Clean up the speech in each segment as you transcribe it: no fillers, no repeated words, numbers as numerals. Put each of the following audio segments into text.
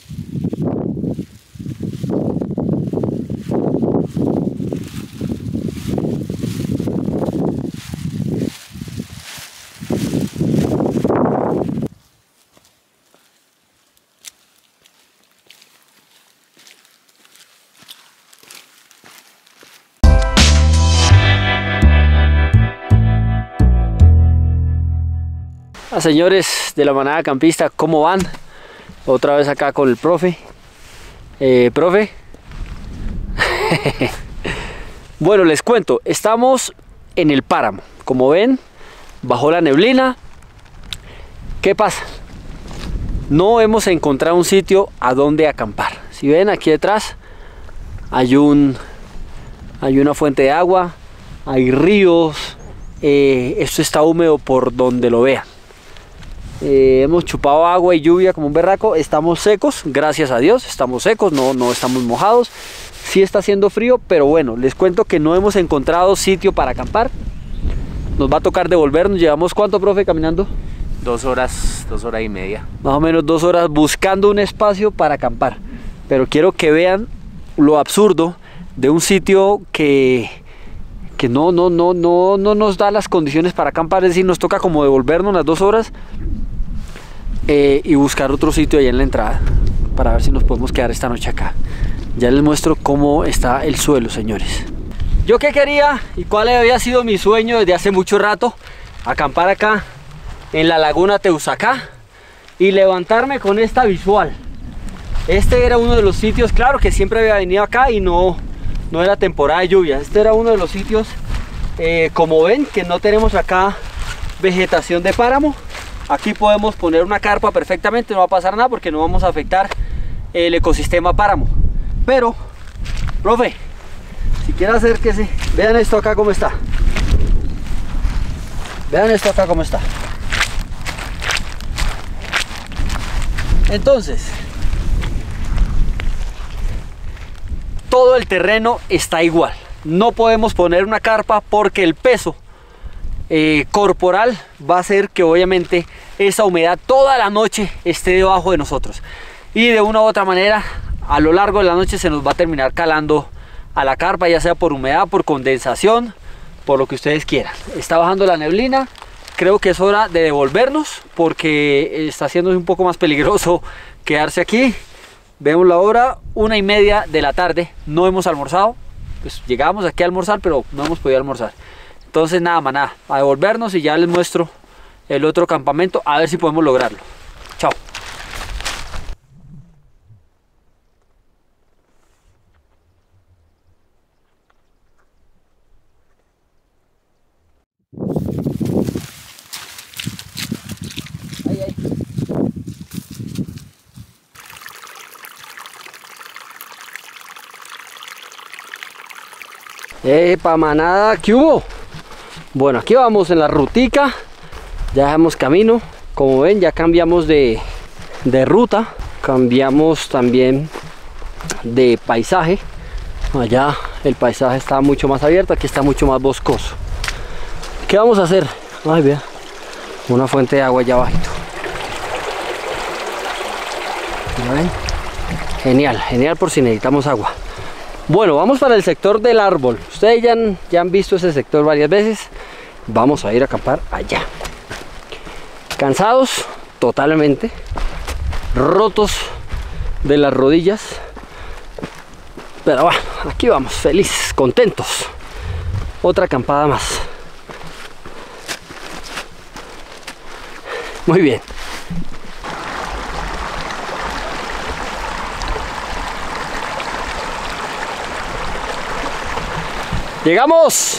Señores de la manada campista, ¿cómo van? Otra vez acá con el profe. Profe. Bueno, les cuento, estamos en el páramo. Como ven, bajo la neblina. ¿Qué pasa? No hemos encontrado un sitio a donde acampar. Si ven aquí detrás hay una fuente de agua, hay ríos. Esto está húmedo por donde lo vean. Hemos chupado agua y lluvia como un berraco. Estamos secos, gracias a Dios, estamos secos, no estamos mojados. Sí está haciendo frío, pero bueno, les cuento que no hemos encontrado sitio para acampar. Nos va a tocar devolvernos. ¿Llevamos cuánto, profe, caminando? 2 horas y media. Más o menos 2 horas buscando un espacio para acampar. Pero quiero que vean lo absurdo de un sitio que no nos da las condiciones para acampar. Es decir, nos toca como devolvernos las 2 horas y buscar otro sitio allá en la entrada para ver si nos podemos quedar esta noche acá. Ya les muestro cómo está el suelo, señores. Yo qué quería y cuál había sido mi sueño desde hace mucho rato: acampar acá en la laguna Teusacá y levantarme con esta visual. Este era uno de los sitios, claro que siempre había venido acá y no era temporada de lluvia. Este era uno de los sitios, como ven, que no tenemos acá vegetación de páramo. Aquí podemos poner una carpa perfectamente, no va a pasar nada porque no vamos a afectar el ecosistema páramo. Pero, profe, si quiere acérquese, vean esto acá cómo está. Vean esto acá cómo está. Entonces, todo el terreno está igual. No podemos poner una carpa porque el peso corporal va a hacer que obviamente esa humedad toda la noche esté debajo de nosotros. Y de una u otra manera, a lo largo de la noche se nos va a terminar calando a la carpa, ya sea por humedad, por condensación, por lo que ustedes quieran. Está bajando la neblina. Creo que es hora de devolvernos porque está siendo un poco más peligroso quedarse aquí. Vemos la hora, 1:30 de la tarde. No hemos almorzado. Pues llegamos aquí a almorzar, pero no hemos podido almorzar. Entonces nada, manada, a devolvernos y ya les muestro el otro campamento, a ver si podemos lograrlo. Chao. Epa, manada, ¿qué hubo? Bueno, aquí vamos en la rutica. Ya dejamos camino. Como ven, ya cambiamos de ruta. Cambiamos también de paisaje. Allá el paisaje está mucho más abierto, aquí está mucho más boscoso. ¿Qué vamos a hacer? Ay, vea, una fuente de agua allá abajito. ¿Ya ven? Genial, genial por si necesitamos agua. Bueno, vamos para el sector del árbol. Ustedes ya han visto ese sector varias veces. Vamos a ir a acampar allá. Cansados totalmente, rotos de las rodillas, pero bueno, aquí vamos, felices, contentos. Otra acampada más. Muy bien. Llegamos.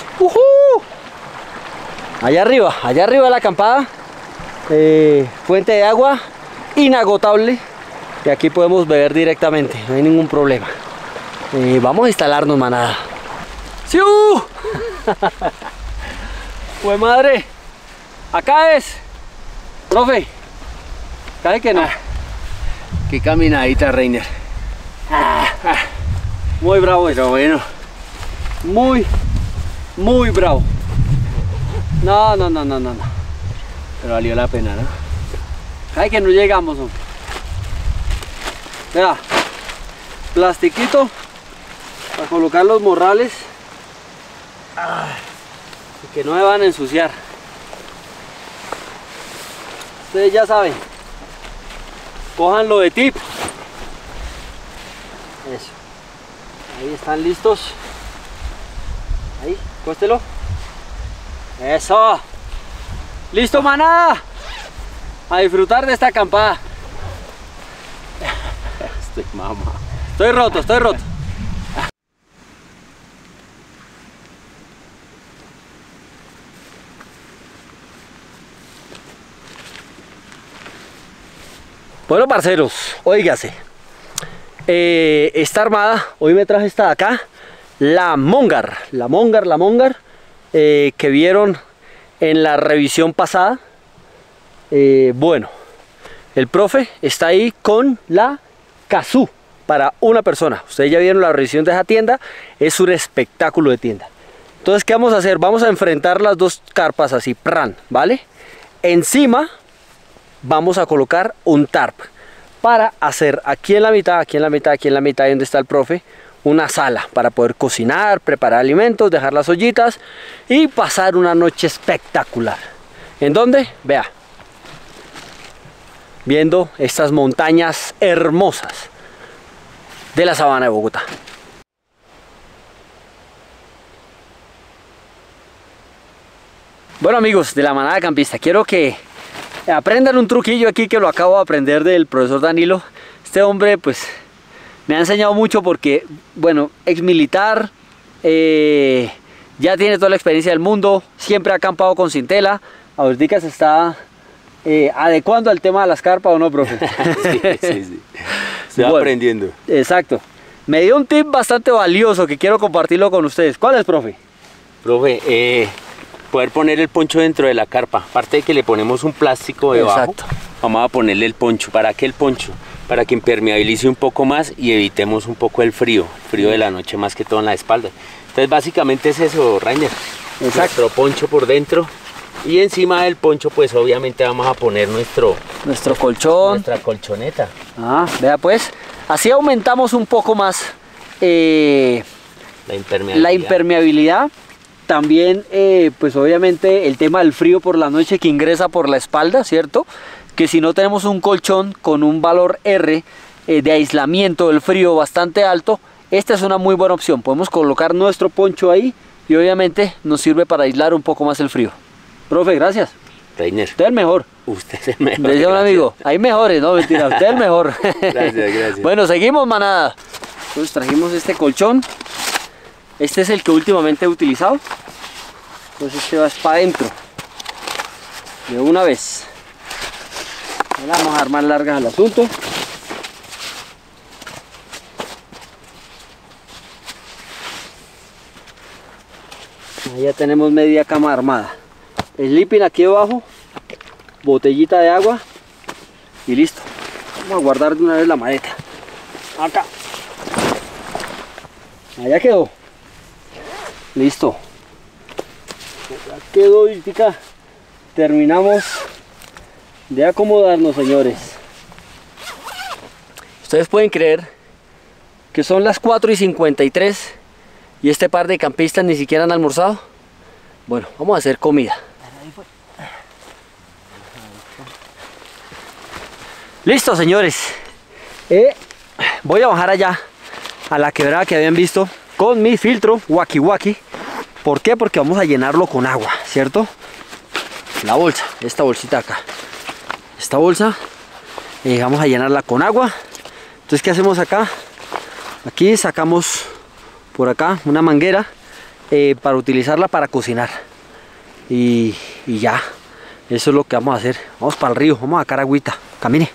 Allá arriba la acampada. Fuente de agua inagotable. Y aquí podemos beber directamente, no hay ningún problema. Vamos a instalarnos, manada. ¡Siu! Pues madre, acá es. Profe, ¿cae que no? Qué caminadita, Reiner. Muy bravo, pero bueno. Muy bravo. No. Pero valió la pena, ¿no? Ay, que no llegamos, hombre. Vea, plastiquito para colocar los morrales y que no me van a ensuciar. Ustedes ya saben, cójanlo de tip. Eso, ahí están listos. Ahí, cóstelo. Eso. Listo, manada, a disfrutar de esta acampada. Estoy roto, estoy roto. Bueno, parceros, óigase, esta armada, hoy me traje esta de acá, la Mongar, que vieron en la revisión pasada. Bueno, el profe está ahí con la Kazoo para una persona. Ustedes ya vieron la revisión de esa tienda, es un espectáculo de tienda. Entonces, ¿qué vamos a hacer? Vamos a enfrentar las dos carpas así, pran, ¿vale? Encima vamos a colocar un tarp para hacer aquí en la mitad, aquí en la mitad, aquí en la mitad, donde está el profe, una sala para poder cocinar, preparar alimentos, dejar las ollitas y pasar una noche espectacular. ¿En dónde? Vea, viendo estas montañas hermosas de la sabana de Bogotá. Bueno, amigos de la manada campista, quiero que aprendan un truquillo aquí que lo acabo de aprender del profesor Danilo. Este hombre pues me ha enseñado mucho porque, bueno, ex militar, ya tiene toda la experiencia del mundo, siempre ha acampado con cintela. Ahorita se está adecuando al tema de las carpas, ¿o no, profe? Sí. Estoy aprendiendo. Exacto. Me dio un tip bastante valioso que quiero compartirlo con ustedes. ¿Cuál es, profe? Profe, poder poner el poncho dentro de la carpa. Aparte de que le ponemos un plástico debajo, exacto, vamos a ponerle el poncho. ¿Para qué el poncho? Para que impermeabilice un poco más y evitemos un poco el frío de la noche, más que todo en la espalda. Entonces básicamente es eso, Rainer. Exacto. Nuestro poncho por dentro y encima del poncho pues obviamente vamos a poner nuestro colchón, nuestra colchoneta. Vea pues, así aumentamos un poco más la impermeabilidad. También pues obviamente el tema del frío por la noche que ingresa por la espalda, ¿cierto? Que si no tenemos un colchón con un valor R de aislamiento del frío bastante alto, esta es una muy buena opción. Podemos colocar nuestro poncho ahí y obviamente nos sirve para aislar un poco más el frío. Profe, gracias. Rainer, usted es el mejor. Usted es el mejor. Decía un amigo, hay mejores, no mentira, usted es el mejor. Gracias. Bueno, seguimos, manada. Entonces trajimos este colchón. Este es el que últimamente he utilizado. Entonces este va para adentro de una vez. Ahora vamos a armar largas el asunto. Ahí ya tenemos media cama armada. Sleeping aquí abajo, botellita de agua y listo. Vamos a guardar de una vez la maleta. Acá. Allá quedó. Listo. Ya quedó y terminamos de acomodarnos, señores. Ustedes pueden creer que son las 4:53 y este par de campistas ni siquiera han almorzado. Bueno, vamos a hacer comida. Listo, señores. Voy a bajar allá a la quebrada que habían visto con mi filtro Waki Waki. ¿Por qué? Porque vamos a llenarlo con agua, ¿cierto? La bolsa, esta bolsita acá. Esta bolsa vamos a llenarla con agua. Entonces, ¿qué hacemos acá? Aquí sacamos por acá una manguera para utilizarla para cocinar. Y ya, eso es lo que vamos a hacer. Vamos para el río, vamos a sacar agüita. Camine.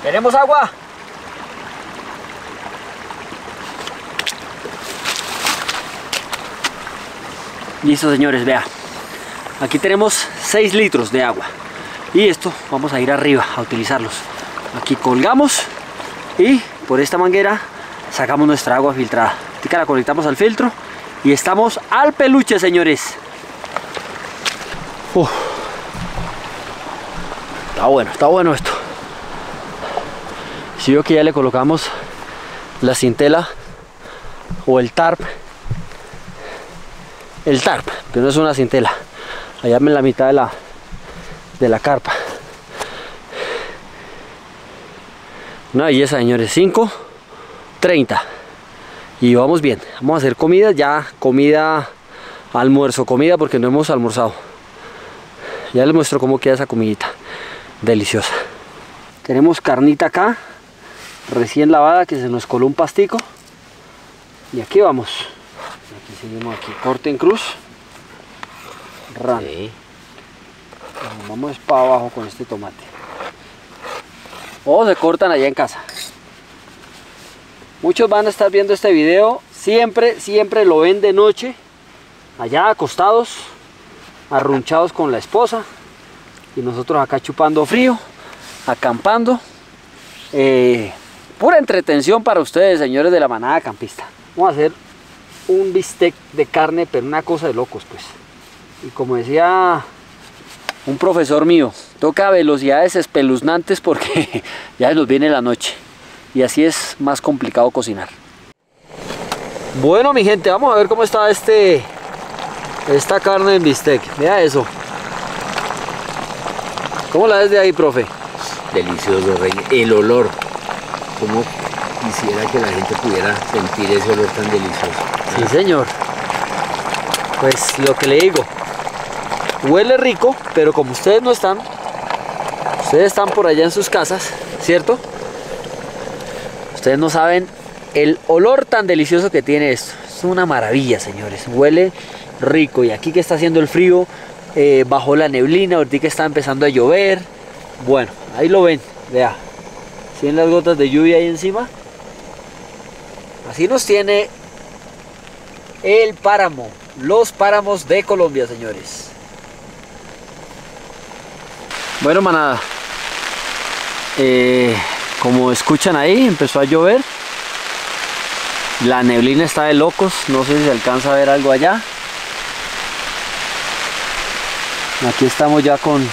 ¿Tenemos agua? Listo, señores, vea. Aquí tenemos 6 litros de agua. Y esto vamos a ir arriba a utilizarlos. Aquí colgamos y por esta manguera sacamos nuestra agua filtrada. Aquí la conectamos al filtro y estamos al peluche, señores. Está bueno esto. Si veo que ya le colocamos la cintela o el tarp. El tarp, que no es una cintela. Allá en la mitad de la carpa. Una belleza, señores. 5:30 y vamos bien. Vamos a hacer comida, ya comida, almuerzo, comida, porque no hemos almorzado. Ya les muestro cómo queda esa comidita deliciosa. Tenemos carnita acá, recién lavada, que se nos coló un pastico. Y aquí vamos. Aquí seguimos, aquí corte en cruz. Ran. Sí. Vamos para abajo con este tomate. O se cortan allá en casa. Muchos van a estar viendo este video, siempre lo ven de noche, allá acostados, arrunchados con la esposa, y nosotros acá chupando frío, acampando. Pura entretención para ustedes, señores de la manada campista. Vamos a hacer un bistec de carne, pero una cosa de locos, pues. Y como decía un profesor mío, toca a velocidades espeluznantes porque ya nos viene la noche. Y así es más complicado cocinar. Bueno, mi gente, vamos a ver cómo está esta carne en bistec. Mira eso. ¿Cómo la ves de ahí, profe? Delicioso, Rey. El olor. Como quisiera que la gente pudiera sentir ese olor tan delicioso. Sí, señor. Pues lo que le digo. Huele rico, pero como ustedes no están, ustedes están por allá en sus casas, ¿cierto? Ustedes no saben el olor tan delicioso que tiene esto. Es una maravilla, señores. Huele rico. Y aquí que está haciendo el frío, bajó la neblina, ahorita que está empezando a llover. Bueno, ahí lo ven. Vea. ¿Sí las gotas de lluvia ahí encima? Así nos tiene el páramo. Los páramos de Colombia, señores. Bueno, manada. Como escuchan ahí, empezó a llover. La neblina está de locos. No sé si se alcanza a ver algo allá. Aquí estamos ya con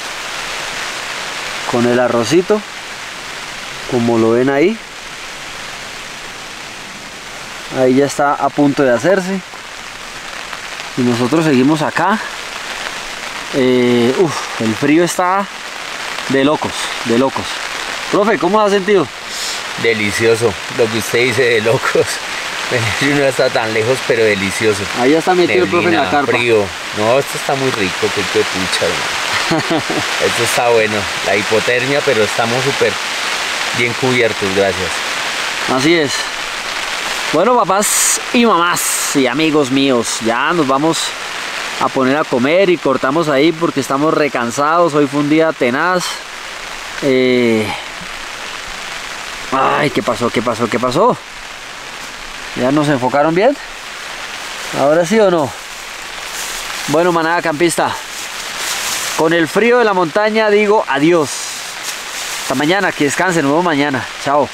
el arrocito, como lo ven ahí. Ahí ya está a punto de hacerse. Y nosotros seguimos acá. El frío está de locos, de locos. Profe, ¿cómo se ha sentido? Delicioso, lo que usted dice, de locos. No está tan lejos, pero delicioso. Ahí ya está metido el profe en la carpa. Frío. No, esto está muy rico, qué pucha, hermano. Esto está bueno, la hipotermia, pero estamos súper bien cubiertos, gracias. Así es. Bueno, papás y mamás y amigos míos, ya nos vamos a poner a comer y cortamos ahí porque estamos recansados. Hoy fue un día tenaz. Ay, ¿qué pasó? ¿Qué pasó? ¿Qué pasó? ¿Ya nos enfocaron bien? ¿Ahora sí o no? Bueno, manada campista, con el frío de la montaña digo adiós. Hasta mañana, que descansen, nos vemos mañana. Chao.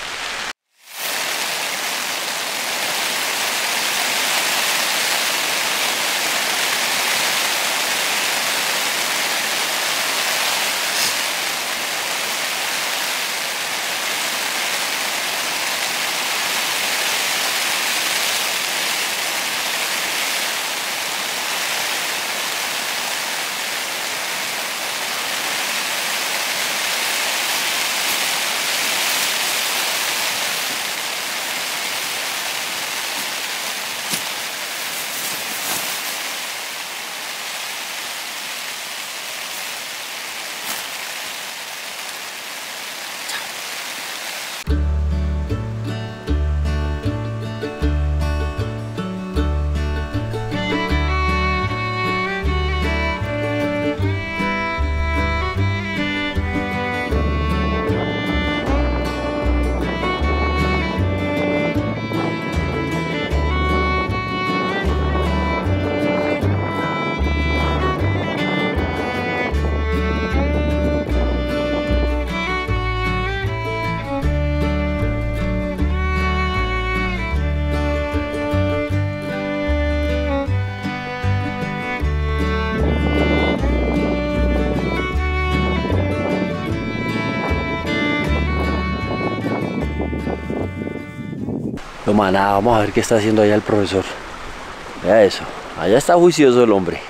manada. Vamos a ver qué está haciendo allá el profesor. Vea eso. Allá está juicioso el hombre.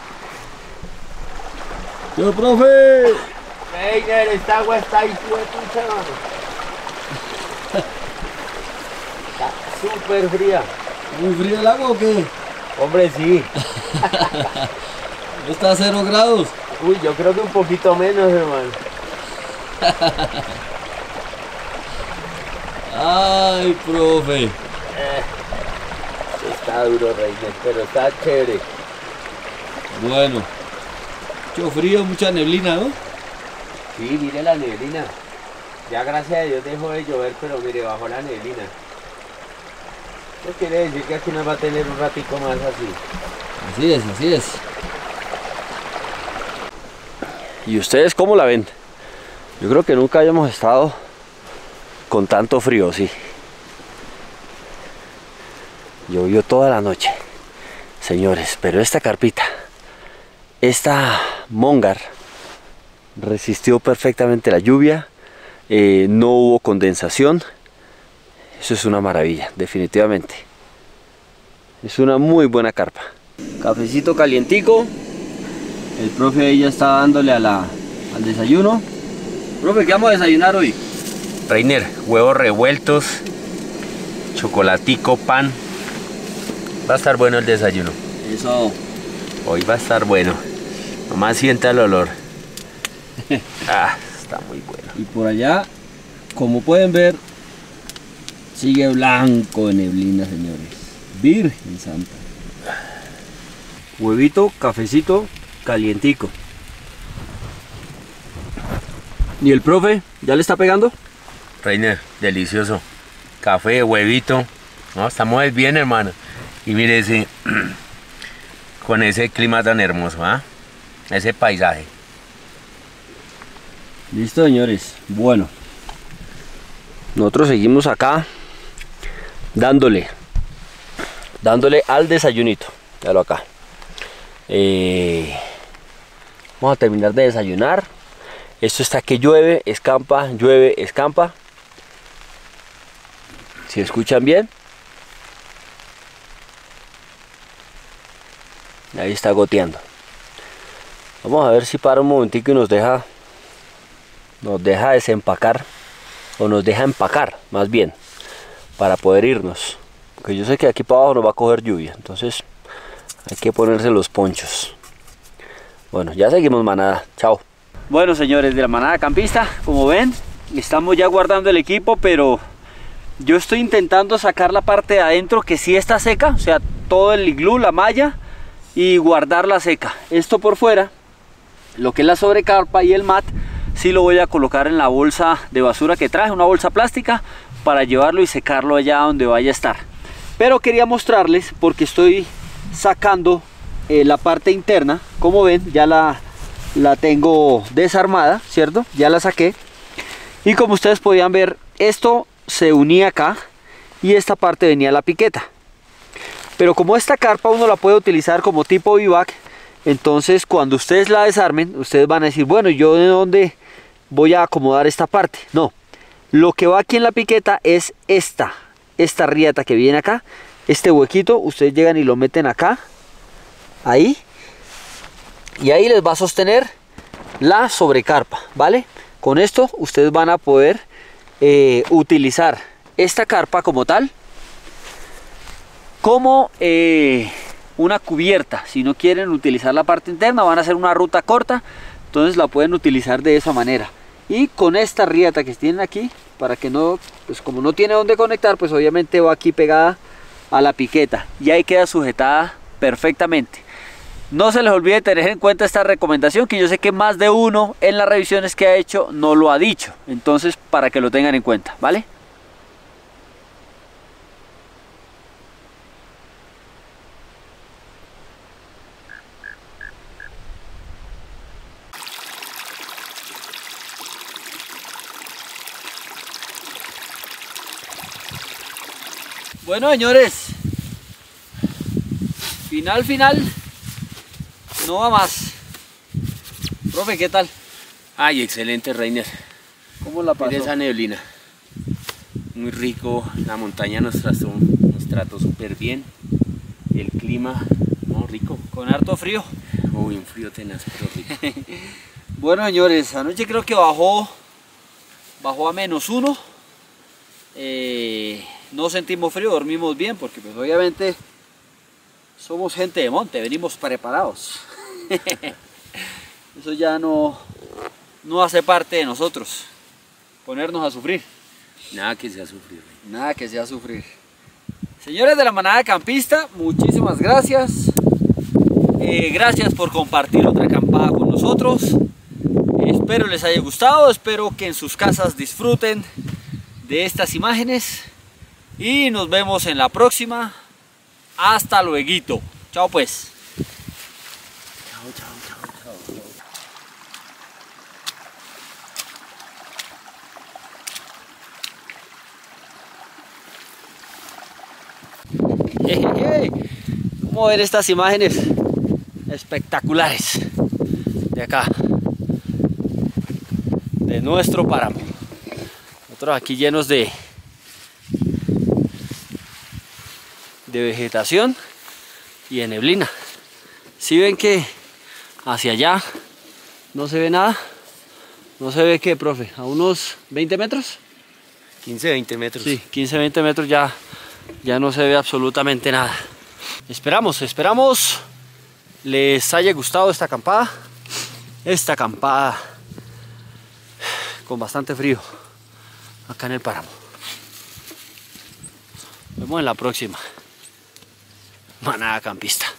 ¡Yo, profe! Reiner, esta agua está ahí, pucha, mano. Está súper fría. ¿Muy frío el agua o qué? Hombre, sí. ¿Está a 0 grados? Uy, yo creo que un poquito menos, hermano. Ay, profe. Está duro, Reiner, pero está chévere. Bueno. Mucho frío, mucha neblina, ¿no? Sí, mire la neblina. Ya gracias a Dios dejó de llover, pero mire, bajó la neblina. Eso quiere decir que aquí nos va a tener un ratico más así. Así es, así es. ¿Y ustedes cómo la ven? Yo creo que nunca habíamos estado con tanto frío, sí. Llovió toda la noche, señores, pero esta carpita, esta mongar, resistió perfectamente la lluvia, no hubo condensación. Eso es una maravilla, definitivamente. Es una muy buena carpa. Cafecito calientico. El profe ahí ya está dándole al desayuno. Profe, ¿qué vamos a desayunar hoy? Reiner, huevos revueltos, chocolatico, pan. Va a estar bueno el desayuno. Eso. Hoy va a estar bueno. Nomás sienta el olor. Ah, está muy bueno. Y por allá, como pueden ver, sigue blanco de neblina, señores. Virgen Santa. Huevito, cafecito, calientico. ¿Y el profe ya le está pegando? Reiner, delicioso. Café, huevito. No, estamos bien, hermano. Y mire ese, con ese clima tan hermoso, ¿ah? Ese paisaje. Listo, señores. Bueno, nosotros seguimos acá dándole al desayunito. Míralo acá. Vamos a terminar de desayunar. Esto está que llueve, escampa, llueve, escampa. ¿Si escuchan bien? Ahí está goteando. Vamos a ver si para un momentico y nos deja desempacar, o nos deja empacar más bien, para poder irnos, porque yo sé que aquí para abajo nos va a coger lluvia, entonces hay que ponerse los ponchos. Bueno, ya seguimos, manada. Chao. Bueno, señores de la manada campista, como ven, estamos ya guardando el equipo, pero yo estoy intentando sacar la parte de adentro que sí está seca, o sea, todo el iglú, la malla, y guardarla seca. Esto por fuera, lo que es la sobrecarpa y el mat, sí lo voy a colocar en la bolsa de basura que traje, una bolsa plástica, para llevarlo y secarlo allá donde vaya a estar. Pero quería mostrarles, porque estoy sacando la parte interna. Como ven, ya la tengo desarmada, ¿cierto? Ya la saqué. Y como ustedes podían ver, esto se unía acá y esta parte venía la piqueta. Pero como esta carpa uno la puede utilizar como tipo bivac, entonces cuando ustedes la desarmen, ustedes van a decir, bueno, ¿yo de dónde voy a acomodar esta parte? No, lo que va aquí en la piqueta es esta rieta que viene acá, este huequito, ustedes llegan y lo meten acá, ahí, y ahí les va a sostener la sobrecarpa, ¿vale? Con esto ustedes van a poder utilizar esta carpa como tal, como una cubierta. Si no quieren utilizar la parte interna, van a hacer una ruta corta, entonces la pueden utilizar de esa manera. Y con esta rieta que tienen aquí, para que no, pues como no tiene dónde conectar, pues obviamente va aquí pegada a la piqueta y ahí queda sujetada perfectamente. No se les olvide tener en cuenta esta recomendación, que yo sé que más de uno en las revisiones que ha hecho no lo ha dicho, entonces para que lo tengan en cuenta, ¿vale? Bueno, señores, final, no va más. Profe, ¿qué tal? Ay, excelente, Reiner. ¿Cómo la pasó? Mire esa neblina. Muy rico, la montaña nos trató súper bien. El clima, no, rico. Con harto frío. Uy, un frío tenaz, pero rico. Bueno, señores, anoche creo que bajó a -1. No sentimos frío, dormimos bien, porque pues obviamente somos gente de monte, venimos preparados. Eso ya no hace parte de nosotros, ponernos a sufrir. Nada que sea sufrir. Nada que sea sufrir. Señores de la manada campista, muchísimas gracias. Gracias por compartir otra acampada con nosotros. Espero les haya gustado, espero que en sus casas disfruten de estas imágenes. Y nos vemos en la próxima. Hasta luego. Chao pues. Chao, chao, chao, chao. ¿Cómo ven estas imágenes espectaculares de acá, de nuestro páramo? Nosotros aquí llenos de vegetación y de neblina. ¿Sí ven que hacia allá no se ve nada? ¿No se ve qué, profe? ¿A unos 20 metros? 15, 20 metros. Sí, 15, 20 metros ya no se ve absolutamente nada. Esperamos les haya gustado esta acampada. Esta acampada con bastante frío acá en el páramo. Nos vemos en la próxima manada campista.